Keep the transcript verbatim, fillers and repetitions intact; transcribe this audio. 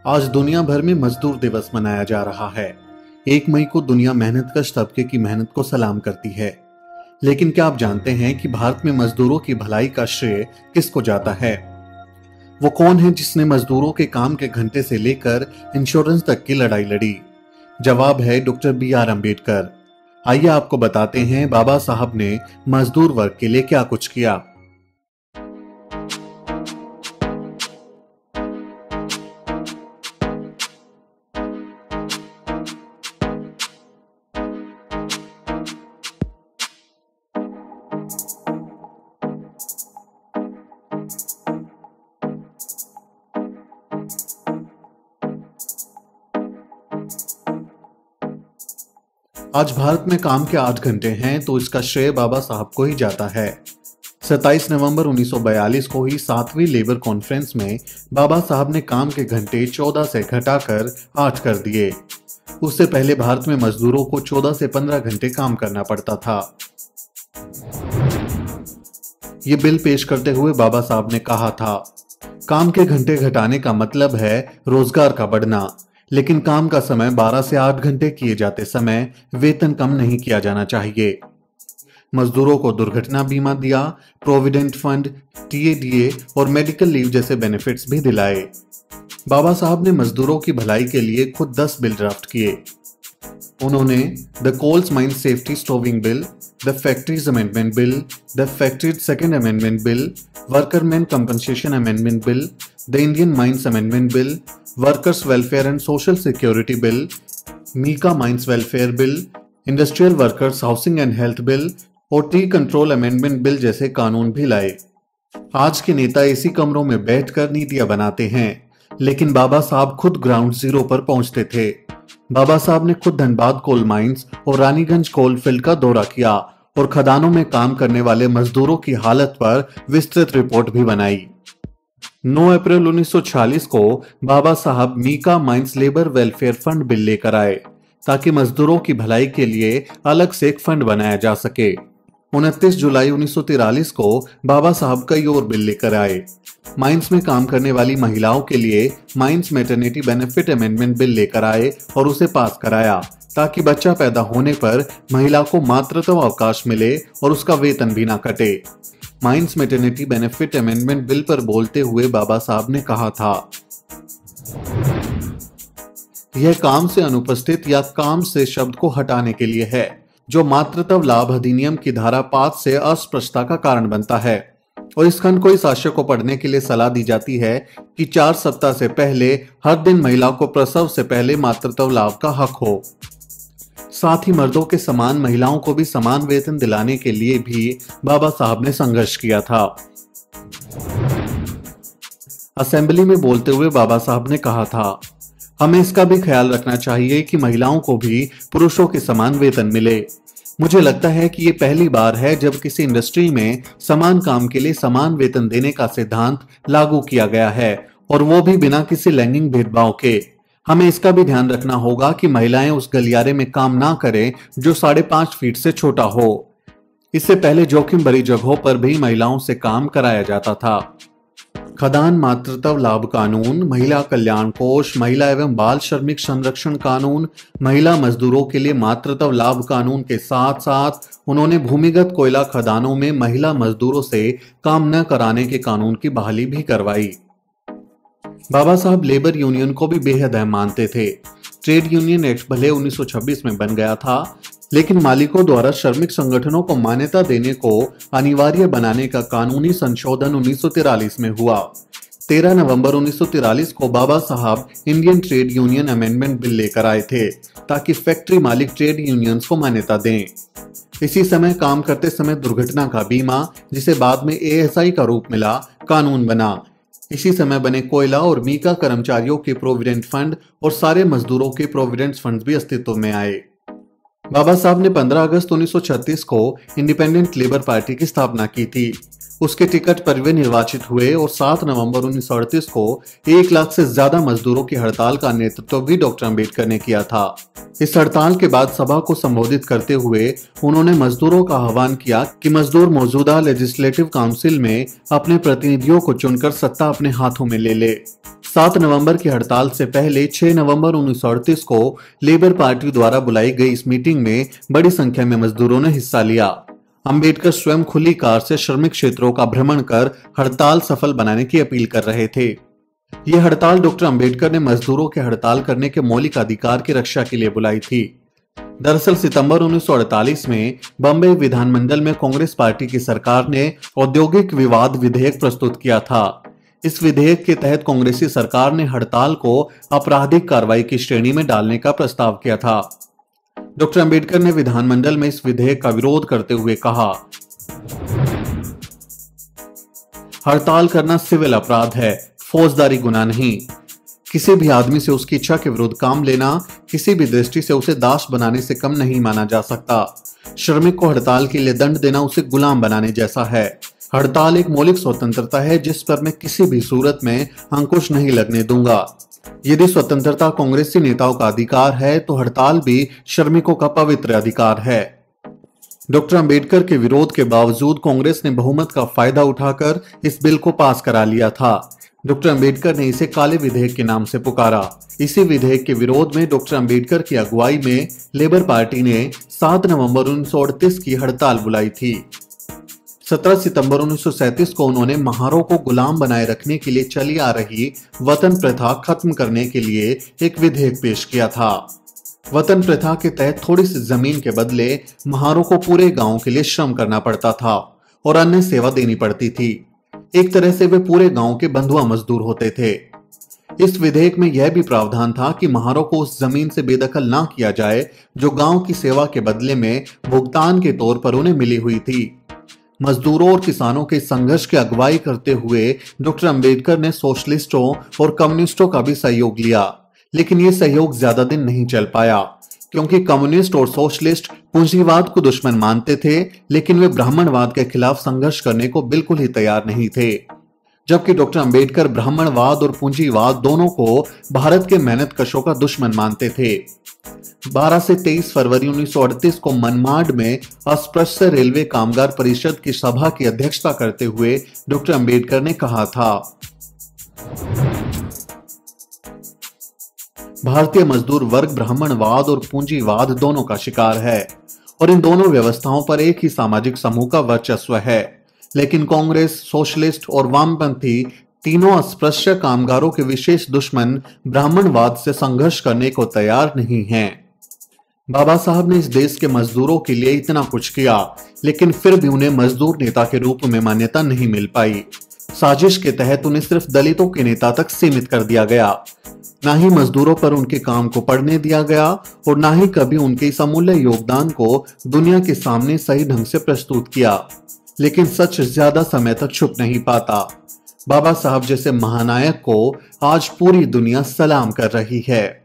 आज दुनिया भर में मजदूर दिवस मनाया जा रहा है। एक मई को दुनिया मेहनतकश तबके की मेहनत को सलाम करती है। लेकिन क्या आप जानते हैं कि भारत में मजदूरों की भलाई का श्रेय किसको जाता है? वो कौन है जिसने मजदूरों के काम के घंटे से लेकर इंश्योरेंस तक की लड़ाई लड़ी? जवाब है डॉक्टर बी आर अम्बेडकर। आइए आपको बताते हैं बाबा साहब ने मजदूर वर्ग के लिए क्या कुछ किया। आज भारत में काम के आठ घंटे हैं तो इसका श्रेय बाबा साहब को ही जाता है। सत्ताईस नवंबर उन्नीस सौ बयालीस को ही सातवीं लेबर कॉन्फ्रेंस में बाबा साहब ने काम के घंटे चौदह से घटाकर आठ कर दिए। उससे पहले भारत में मजदूरों को चौदह से पंद्रह घंटे काम करना पड़ता था। ये बिल पेश करते हुए बाबा साहब ने कहा था, काम के घंटे घटाने का मतलब है रोजगार का बढ़ना, लेकिन काम का समय बारह से आठ घंटे किए जाते समय वेतन कम नहीं किया जाना चाहिए। मजदूरों को दुर्घटना बीमा दिया, provident fund, T A D A और मेडिकल लीव जैसे बेनिफिट्स भी दिलाए। बाबा साहब ने मजदूरों की भलाई के लिए खुद दस बिल ड्राफ्ट किए। उन्होंने the coals mine safety stowing bill, the factories amendment bill, the factories second amendment bill, workman compensation amendment bill, the Indian mines amendment bill, workers welfare and social security bill, mica mines welfare bill, industrial workers housing and health bill और tea control amendment bill जैसे कानून भी लाए। आज के नेता AC कमरों में बैठकर नीतियां बनाते हैं, लेकिन बाबा साहब खुद ग्राउंड जीरो पर पहुंचते थे। बाबा साहब ने खुद धनबाद कोल माइंस और रानीगंज कोल फील्ड का दौरा किया और खदानों में काम करने वाले मजदूरों की हालत पर विस्तृत रिपोर्ट भी बनाई। नौ अप्रैल उन्नीस सौ छियालीस को Baba Saheb mica mines labour welfare fund bill लेकर आए ताकि मजदूरों की भलाई के लिए अलग से एक फंड बनाया जा सके। उनतीस जुलाई उन्नीस सौ तिरालीस को बाबा साहब कई और बिल लेकर आए। माइंस में काम करने वाली महिलाओं के लिए mines maternity benefit amendment bill लेकर आए और उसे पास कराया ताकि बच्चा पैदा होने पर महिला को मातृत्व अवकाश मिले और उसका वेतन भी ना कटे। Mines maternity benefit amendment bill पर बोलते हुए बाबा साहब ने कहा था, यह काम से अनुपस्थित या काम से शब्द को हटाने के लिए है, जो मातृत्व लाभ अधिनियम की धारा पांच से अस्पष्टता का कारण बनता है और इस खंड को इस आशय को पढ़ने के लिए सलाह दी जाती है कि चार सप्ताह से पहले हर दिन महिला को प्रसव से पहले मातृत्व लाभ का हक हो। साथ ही मर्दों के समान महिलाओं को भी समान वेतन दिलाने के लिए भी बाबा साहब ने संघर्ष किया था। असेंबली में बोलते हुए बाबा साहब ने कहा था, हमें इसका भी ख्याल रखना चाहिए कि महिलाओं को भी पुरुषों के समान वेतन मिले। मुझे लगता है कि ये पहली बार है जब किसी इंडस्ट्री में समान काम के लिए समान वेतन देने का सिद्धांत लागू किया गया है, और वो भी बिना किसी लैंगिक भेदभाव के। हमें इसका भी ध्यान रखना होगा कि महिलाएं उस गलियारे में काम ना करें जो साढ़े पांच फीट से छोटा हो। इससे पहले जोखिम भरी जगहों पर भी महिलाओं से काम कराया जाता था। खदान मातृत्व लाभ कानून, महिला कल्याण कोष, महिला एवं बाल श्रमिक संरक्षण कानून, महिला मजदूरों के लिए मातृत्व लाभ कानून के साथ साथ उन्होंने भूमिगत कोयला खदानों में महिला मजदूरों से काम न कराने के कानून की बहाली भी करवाई। बाबा साहब लेबर यूनियन को भी बेहद अहम मानते थे। ट्रेड यूनियन एक्ट भले उन्नीस सौ छब्बीस में बन गया था, लेकिन मालिकों द्वारा श्रमिक संगठनों को मान्यता देने को अनिवार्य बनाने का कानूनी संशोधन उन्नीस सौ तिरालीस में हुआ। तेरह नवंबर उन्नीस सौ तिरालीस को Baba Saheb Indian trade union amendment bill लेकर आए थे ताकि फैक्ट्री मालिक ट्रेड यूनियंस को मान्यता दें। इसी समय काम करते समय दुर्घटना का बीमा, जिसे बाद में ए एस आई का रूप मिला, कानून बना। इसी समय बने कोयला और मीका कर्मचारियों के प्रोविडेंट फंड और सारे मजदूरों के प्रोविडेंट फंड भी अस्तित्व में आए। बाबा साहब ने पंद्रह अगस्त उन्नीस सौ छत्तीस को इंडिपेंडेंट लेबर पार्टी की स्थापना की थी। उसके टिकट पर वे निर्वाचित हुए और सात नवंबर उन्नीस सौ अड़तीस को एक लाख से ज्यादा मजदूरों की हड़ताल का नेतृत्व भी डॉक्टर अंबेडकर ने किया था। इस हड़ताल के बाद सभा को संबोधित करते हुए उन्होंने मजदूरों का आह्वान किया कि मजदूर मौजूदा लेजिस्लेटिव काउंसिल में अपने प्रतिनिधियों को चुनकर सत्ता अपने हाथों में ले ले। सात नवंबर की हड़ताल से पहले छह नवंबर उन्नीस सौ अड़तीस को लेबर पार्टी द्वारा बुलाई गई इस मीटिंग में बड़ी संख्या में मजदूरों ने हिस्सा लिया। अंबेडकर स्वयं खुली कार से श्रमिक क्षेत्रों का भ्रमण कर हड़ताल सफल बनाने की अपील कर रहे थे। यह हड़ताल डॉक्टर अंबेडकर ने मजदूरों के हड़ताल करने के मौलिक अधिकार की रक्षा के लिए बुलाई थी। दरअसल सितंबर उन्नीस सौ अड़तालीस में बम्बई विधानमंडल में कांग्रेस पार्टी की सरकार ने औद्योगिक विवाद विधेयक प्रस्तुत किया था। इस विधेयक के तहत कांग्रेसी सरकार ने हड़ताल को आपराधिक कार्रवाई की श्रेणी में डालने का प्रस्ताव किया था। डॉक्टर अंबेडकर ने विधानमंडल में इस विधेयक का विरोध करते हुए कहा, हड़ताल करना सिविल अपराध है, फौजदारी गुनाह नहीं। किसी भी आदमी से उसकी इच्छा के विरुद्ध काम लेना किसी भी दृष्टि से उसे दास बनाने से कम नहीं माना जा सकता। श्रमिक को हड़ताल के लिए दंड देना उसे गुलाम बनाने जैसा है। हड़ताल एक मौलिक स्वतंत्रता है जिस पर मैं किसी भी सूरत में अंकुश नहीं लगने दूंगा। यदि स्वतंत्रता कांग्रेसी नेताओं का अधिकार है तो हड़ताल भी श्रमिकों का पवित्र अधिकार है। डॉक्टर अंबेडकर के विरोध के बावजूद कांग्रेस ने बहुमत का फायदा उठाकर इस बिल को पास करा लिया था। डॉक्टर अंबेडकर ने इसे काले विधेयक के नाम से पुकारा। इसी विधेयक के विरोध में डॉक्टर अंबेडकर की अगुवाई में लेबर पार्टी ने सात नवंबर उन्नीस सौ अड़तीस की हड़ताल बुलाई थी। सत्रह सितंबर उन्नीस सौ सैंतीस को उन्होंने महारों को गुलाम बनाए रखने के लिए चली आ रही वतन प्रथा खत्म करने के लिए एक विधेयक पेश किया था। वतन प्रथा के तहत थोड़ी सी जमीन के बदले महारों को पूरे गांव के लिए श्रम करना पड़ता था और अन्य सेवा देनी पड़ती थी। एक तरह से वे पूरे गांव के बंधुआ मजदूर होते थे। इस विधेयक में यह भी प्रावधान था कि महारों को उस जमीन से बेदखल ना किया जाए जो गांव की सेवा के बदले में भुगतान के तौर पर उन्हें मिली हुई थी। मजदूरों और किसानों के संघर्ष की अगुवाई करते हुए डॉक्टर अंबेडकर ने सोशलिस्टों और कम्युनिस्टों का भी सहयोग लिया, लेकिन ये सहयोग ज्यादा दिन नहीं चल पाया क्योंकि कम्युनिस्ट और सोशलिस्ट पूंजीवाद को दुश्मन मानते थे, लेकिन वे ब्राह्मणवाद के खिलाफ संघर्ष करने को बिल्कुल ही तैयार नहीं थे। जबकि डॉक्टर अंबेडकर ब्राह्मणवाद और पूंजीवाद दोनों को भारत के मेहनतकशों का दुश्मन मानते थे। बारह से तेईस फरवरी उन्नीस सौ अड़तीस को मनमाड में अस्पृश्य रेलवे कामगार परिषद की सभा की अध्यक्षता करते हुए डॉक्टर अंबेडकर ने कहा था, भारतीय मजदूर वर्ग ब्राह्मणवाद और पूंजीवाद दोनों का शिकार है और इन दोनों व्यवस्थाओं पर एक ही सामाजिक समूह का वर्चस्व है, लेकिन कांग्रेस, सोशलिस्ट और वामपंथी तीनों अस्पृश्य कामगारों के विशेष दुश्मन ब्राह्मणवाद से संघर्ष करने को तैयार नहीं हैं। बाबा साहब ने इस देश के मजदूरों के लिए इतना कुछ किया, लेकिन फिर भी उन्हें मजदूर नेता के रूप में मान्यता नहीं मिल पाई। साजिश के तहत उन्हें सिर्फ दलितों के नेता तक सीमित कर दिया गया। ना ही मजदूरों पर उनके काम को पढ़ने दिया गया और ना ही कभी उनके इस अमूल्य योगदान को दुनिया के सामने सही ढंग से प्रस्तुत किया। लेकिन सच ज्यादा समय तक छुप नहीं पाता। बाबा साहब जैसे महानायक को आज पूरी दुनिया सलाम कर रही है।